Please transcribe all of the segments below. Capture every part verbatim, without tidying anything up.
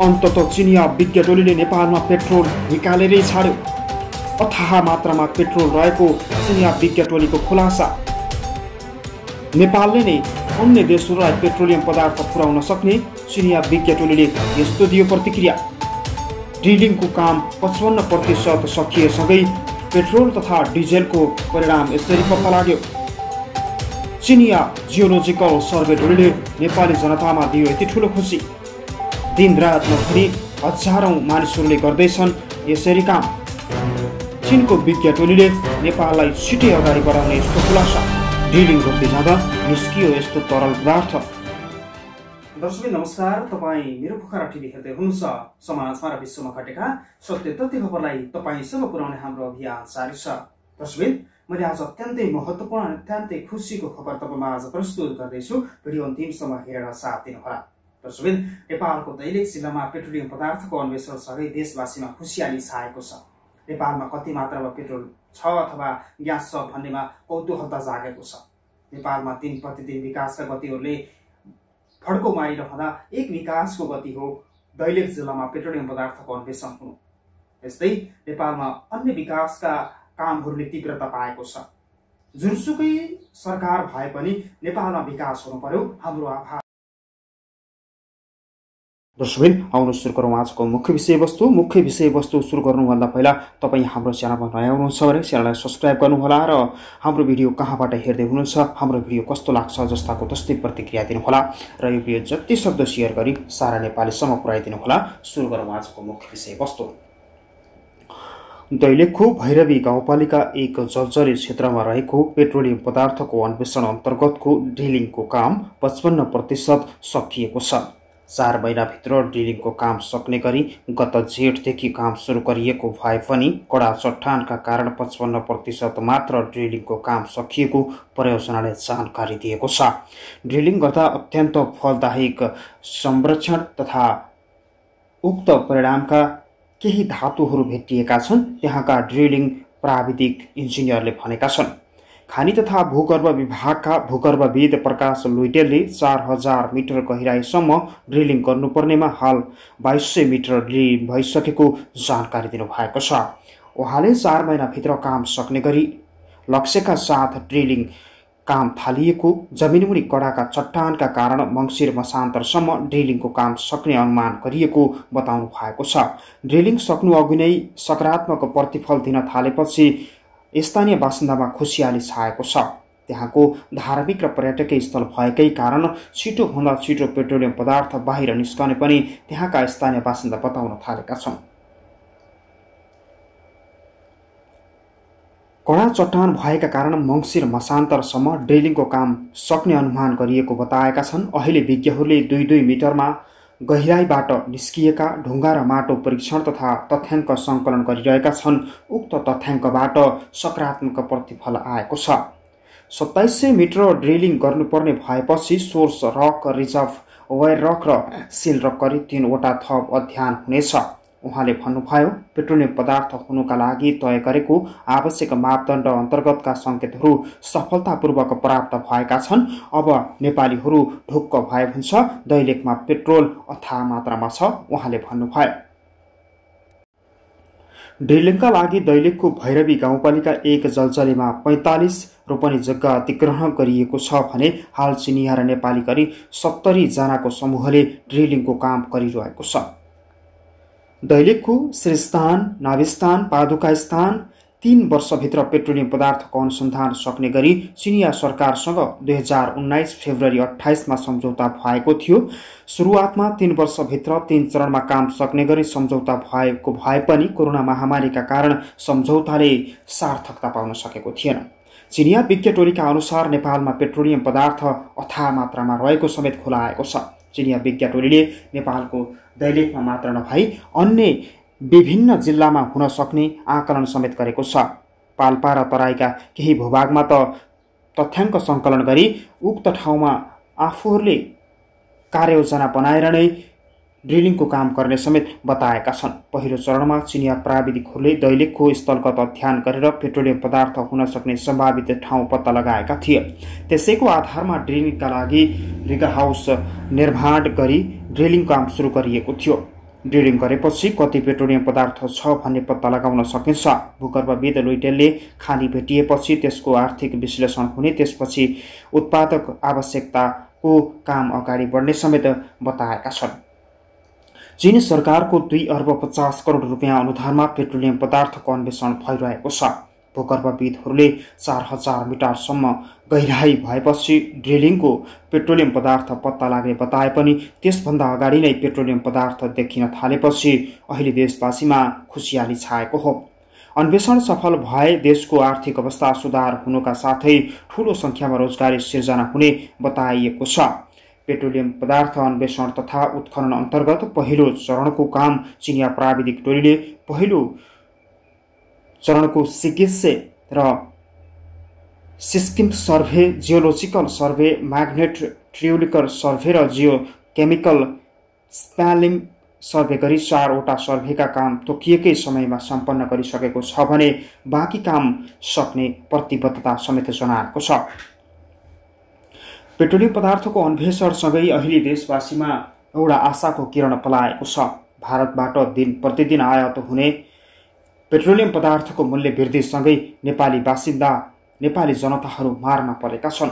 अन्ततः चिनिया विज्ञ टोलीले नेपालमा पेट्रोल निकालेरै छाड्यो। अथाह मात्रामा पेट्रोल रहेको चिनिया विज्ञ टोलीको खुलासा। नेपालले नै अन्य देशहरूलाई पेट्रोलियम पदार्थ पुर्याउन सक्ने चिनिया विज्ञ टोलीले यस्तो दियो प्रतिक्रिया। ड्रिलिङको काम पचपन्न प्रतिशत सकिएसँगै पेट्रोल तथा डिजेलको परिणाम यसरी पत्ता लाग्यो। चिनिया जियोलोजिकल सर्वे टोलीले नेपाली जनतामा दियो यति ठुलो खुसी। दिन रात नभनी हजारौं मानिसहरूले गर्दैछन् यसरी काम। चीनको विज्ञ टोलीले नेपाललाई छिटै अगाडि बढाउने यस्तो खुलासा। ड्रिलिङ गर्दै जाँदा निस्कियो यस्तो तरल पदार्थ। दर्शक नमस्कार, तपाईँ मेरो पोखरा टिभी हेर्दै हुनुहुन्छ। समाजमा र विश्वमा घटेका सत्य तथ्य खबरलाई तपाईँसम्म पुर्याउने हाम्रो अभियान जारी छ। दर्शक, मैले आज अत्यन्तै महत्त्वपूर्ण अनि अत्यन्तै खुसीको खबर तपाईँमा आज प्रस्तुत गर्दैछु। भिडियो अन्तिमसम्म हेरेर साथ दिनुहोला। दर्शक, नेपालको दैलेख जिल्लामा पेट्रोलियम पदार्थको अन्वेषणसँगै देशवासीमा खुसियाली छाएको छ। नेपालमा कति मात्रामा पेट्रोल छ अथवा ग्यास छ भन्नेमा कौतूहलता जागेको छ। नेपालमा दिन प्रतिदिन विकासका गतिहरूले फड्को मारिरहँदा एक विकासको गति हो दैलेख जिल्लामा पेट्रोलियम पदार्थको अन्वेषण हुनु। यस्तै नेपालमा अन्य विकासका कामहरूले तीव्रता पाएको छ। जुनसुकै सरकार भए पनि नेपालमा विकास हुनु पर्यो, हाम्रो आभार। दर्शक, आउनु सुरु गरौँ आजको मुख्य विषयवस्तु। मुख्य विषयवस्तु सुरु गर्नुभन्दा पहिला तपाईँ हाम्रो च्यानलमा नयाँ हुनुहुन्छ भने च्यानललाई सब्सक्राइब गर्नुहोला र हाम्रो भिडियो कहाँबाट हेर्दै हुनुहुन्छ, हाम्रो भिडियो कस्तो लाग्छ जस्ताको तस्तै प्रतिक्रिया दिनुहोला र यो भिडियो जति सक्दो सेयर गरी सारा नेपालीसम्म पुर्याइदिनुहोला। सुरु गरौँ आजको मुख्य विषयवस्तु। दैलेखको भैरवी गाउँपालिका एक जलजरी क्षेत्रमा रहेको पेट्रोलियम पदार्थको अन्वेषण अन्तर्गतको ड्रिलिङको काम पचपन्न प्रतिशत सकिएको छ। चार महिनाभित्र ड्रिलिङको काम सक्ने गरी गत जेठदेखि काम सुरु गरिएको भए पनि कडा चट्टानका कारण पचपन्न प्रतिशत मात्र ड्रिलिङको काम सकिएको परियोजनाले जानकारी दिएको छ। ड्रिलिङ गर्दा अत्यन्त फलदायक संरक्षण तथा उक्त परिणामका केही धातुहरू भेटिएका छन्, त्यहाँका ड्रिलिङ प्राविधिक इन्जिनियरले भनेका छन्। खानी तथा भूगर्भ विभागका भूगर्भविद प्रकाश लुइटेलले चार हजार मिटर गहिराईसम्म ड्रिलिङ गर्नुपर्नेमा हाल बाइस सय मिटर ड्रिल भइसकेको जानकारी दिनुभएको छ। उहाँले चार महिनाभित्र काम सक्ने गरी लक्ष्यका साथ ड्रिलिङ काम थालिएको, जमिनमुनि कडाका चट्टानका कारण मङ्सिर मसान्तरसम्म ड्रिलिङको काम सक्ने अनुमान गरिएको बताउनु भएको छ। ड्रिलिङ सक्नु अघि नै सकारात्मक प्रतिफल दिन थालेपछि स्थानीय बासिन्दामा खुसियाली छाएको छ। त्यहाँको धार्मिक र पर्यटकीय स्थल भएकै कारण छिटोभन्दा छिटो पेट्रोलियम पदार्थ बाहिर निस्कने पनि त्यहाँका स्थानीय बासिन्दा बताउन थालेका छन्। कडा चट्टान भएका कारण मङ्सिर मसान्तरसम्म ड्रिलिङको काम सक्ने अनुमान गरिएको बताएका छन्। अहिले विज्ञहरूले दुई दुई मिटरमा गहिराईबाट निस्किएका ढुङ्गा र माटो परीक्षण तथा तथ्याङ्क सङ्कलन गरिरहेका छन्। उक्त तथ्याङ्कबाट सकारात्मक प्रतिफल आएको छ। सत्ताइस सय मिटर ड्रिलिङ गर्नुपर्ने भएपछि source rock, reservoir rock र सिल रक गरी तीनवटा थप अध्ययन हुनेछ। उहाँले भन्नुभयो, पेट्रोलियम पदार्थ हुनुका लागि तय गरेको आवश्यक मापदण्ड अन्तर्गतका सङ्केतहरू सफलतापूर्वक प्राप्त भएका छन्। अब नेपालीहरू ढुक्क भए हुन्छ, दैलेखमा पेट्रोल अथाह मात्रामा छ, उहाँले भन्नुभयो। ड्रिलिङका लागि दैलेखको भैरवी गाउँपालिका एक जलजरीमा पैँतालिस रोपनी जग्गा अधिग्रहण गरिएको छ भने हाल चिनिया र नेपाली गरी सत्तरी जनाको समूहले ड्रिलिङको काम गरिरहेको छ। दैलेखको श्रीस्थान, नाभिस्थान, पादुका स्थान तीन वर्षभित्र पेट्रोलियम पदार्थको अनुसन्धान सक्ने गरी चिनिया सरकारसँग दुई हजार उन्नाइस फेब्रुअरी अठाइसमा सम्झौता भएको थियो। सुरुवातमा तीन वर्षभित्र तीन चरणमा काम सक्ने गरी सम्झौता भएको भए पनि कोरोना महामारीका कारण सम्झौताले सार्थकता पाउन सकेको थिएन। चिनिया विज्ञ टोलीका अनुसार नेपालमा पेट्रोलियम पदार्थ अथाह मात्रामा रहेको समेत खुलाएको छ। चिनिया विज्ञ टोलीले नेपालको दैलेखमा मात्र नभई अन्य विभिन्न जिल्लामा हुन सक्ने आकलन समेत गरेको छ। पाल्पा र तराईका केही भूभागमा त तथ्याङ्क सङ्कलन गरी उक्त ठाउँमा आफूहरूले कार्ययोजना बनाएर नै ड्रिलिङको काम गर्ने समेत बताएका छन्। पहिलो चरणमा चिनिया प्राविधिकहरूले दैलेखको स्थलगत अध्ययन गरेर पेट्रोलियम पदार्थ हुन सक्ने सम्भावित ठाउँ पत्ता लगाएका थिए। त्यसैको आधारमा ड्रिलिङका लागि रिग हाउस निर्माण गरी ड्रिलिङ काम सुरु गरिएको थियो। ड्रिलिङ गरेपछि कति पेट्रोलियम पदार्थ छ भन्ने पत्ता लगाउन सकिन्छ। भूगर्भविद लुइटेलले खानी भेटिएपछि त्यसको आर्थिक विश्लेषण हुने, त्यसपछि उत्पादक आवश्यकताको काम अगाडि बढ्ने समेत बताएका छन्। चीन सरकारको दुई अर्ब पचास करोड रुपियाँ अनुदानमा पेट्रोलियम पदार्थको अन्वेषण भइरहेको छ। भूगर्भविदहरूले चार हजार मिटरसम्म गहिराई भएपछि ड्रिलिङको पेट्रोलियम पदार्थ पत्ता लाग्ने बताए पनि त्यसभन्दा अगाडि नै पेट्रोलियम पदार्थ देखिन थालेपछि अहिले देशवासीमा खुसियाली छाएको हो। अन्वेषण सफल भए देशको आर्थिक अवस्था सुधार हुनुका साथै ठूलो संख्यामा रोजगारी सिर्जना हुने बताइएको छ। पेट्रोलियम पदार्थ अन्वेषण तथा उत्खनन अन्तर्गत पहिलो चरणको काम चिनिया प्राविधिक टोलीले पहिलो चरणको सिगिसे र सिस्किम survey, geological survey, magnetotelluric survey र जियो केमिकल स्प्यालिम सर्भे गरी चारवटा सर्भेका काम तोकिएकै समयमा सम्पन्न गरिसकेको छ भने बाँकी काम सक्ने प्रतिबद्धता समेत जनाएको छ। पेट्रोलियम पदार्थको अन्वेषणसँगै अहिले देशवासीमा एउटा आशाको किरण पलाएको छ। भारतबाट दिन प्रतिदिन आयात हुने पेट्रोलियम पदार्थको मूल्य वृद्धिसँगै नेपाली बासिन्दा नेपाली जनताहरू मारमा परेका छन्।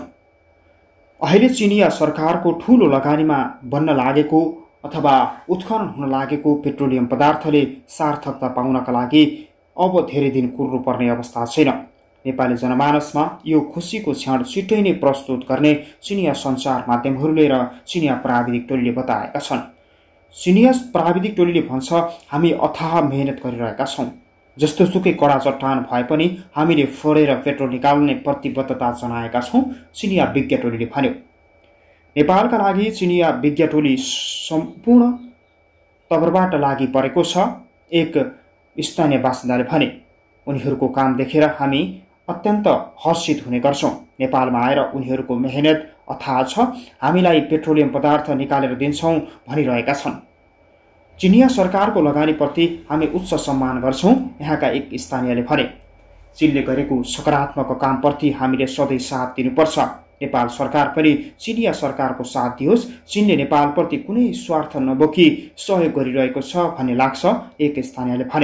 अहिले चिनिया सरकारको ठूलो लगानीमा बन्न लागेको अथवा उत्खनन हुन लागेको पेट्रोलियम पदार्थले सार्थकता पाउनका लागि अब धेरै दिन कुर्नु पर्ने अवस्था छैन। नेपाली जनमानसमा यो खुसीको क्षण छिट्टै नै प्रस्तुत गर्ने चिनिया सञ्चार माध्यमहरूले र चिनिया प्राविधिक टोलीले बताएका छन्। चिनिया प्राविधिक टोलीले भन्छ, हामी अथाह मेहनत गरिरहेका छौँ। जस्तोसुकै कडा चट्टान भए पनि हामीले फोडेर पेट्रोल निकाल्ने प्रतिबद्धता जनाएका छौँ, चिनिया विज्ञ टोलीले भन्यो। नेपालका लागि चिनिया विज्ञ टोली सम्पूर्ण तवरबाट लागि परेको छ, एक स्थानीय बासिन्दाले भने। उनीहरूको काम देखेर हामी अत्यन्त हर्षित हुने गर्छौँ। नेपालमा आएर उनीहरूको मेहनत अथाह छ, हामीलाई पेट्रोलियम पदार्थ निकालेर दिन्छौँ भनिरहेका छन्। चिनिया सरकारको लगानीप्रति हामी उच्च सम्मान गर्छौँ, यहाँका एक स्थानीयले भने। चीनले गरेको सकारात्मक कामप्रति हामीले सधैँ साथ दिनुपर्छ। नेपाल सरकार पनि चिनिया सरकारको साथ दियोस्। चीनले नेपालप्रति कुनै स्वार्थ नबोकी सहयोग गरिरहेको छ भन्ने लाग्छ, एक स्थानीयले भने।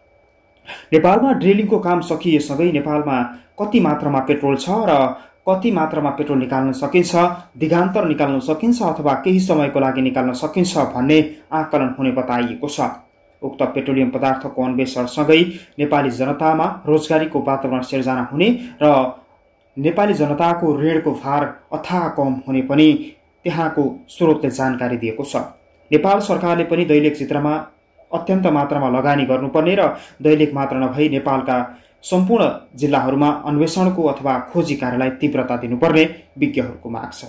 नेपालमा ड्रिलिङको काम सकिएसँगै नेपालमा कति मात्रामा पेट्रोल छ र कति मात्रामा पेट्रोल निकाल्न सकिन्छ, दिगान्तर निकाल्न सकिन्छ अथवा केही समयको लागि निकाल्न सकिन्छ भन्ने आकलन हुने बताइएको छ। उक्त पेट्रोलियम पदार्थको अन्वेषणसँगै नेपाली जनतामा रोजगारीको वातावरण सिर्जना हुने र नेपाली जनताको ऋणको भार अथाह कम हुने पनि त्यहाँको स्रोतले जानकारी दिएको छ। नेपाल सरकारले पनि दैलेख क्षेत्रमा अत्यन्त मात्रामा लगानी गर्नुपर्ने र दैलेख मात्र नभई नेपालका सम्पूर्ण जिल्लाहरूमा अन्वेषणको अथवा खोजी कार्यलाई तीव्रता दिनुपर्ने विज्ञहरूको माग छ।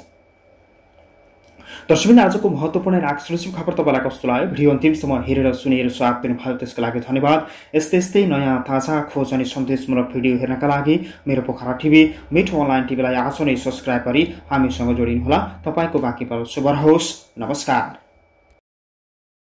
दर्शकबिन, आजको महत्त्वपूर्ण एक्सक्लुसिभ खबर तपाईँलाई कस्तो लाग्यो? भिडियो अन्तिमसम्म हेरेर सुनेर साथ दिनुभयो त्यसको लागि धन्यवाद। यस्तै यस्तै नयाँ ताजा खोज अनि सन्देशमूलक भिडियो हेर्नका लागि मेरो पोखरा टिभी मिठो अनलाइन टिभीलाई आज नै सब्सक्राइब गरी हामीसँग जोडिनुहोला। तपाईँको बाँकी पल शुभ रहोस्। नमस्कार।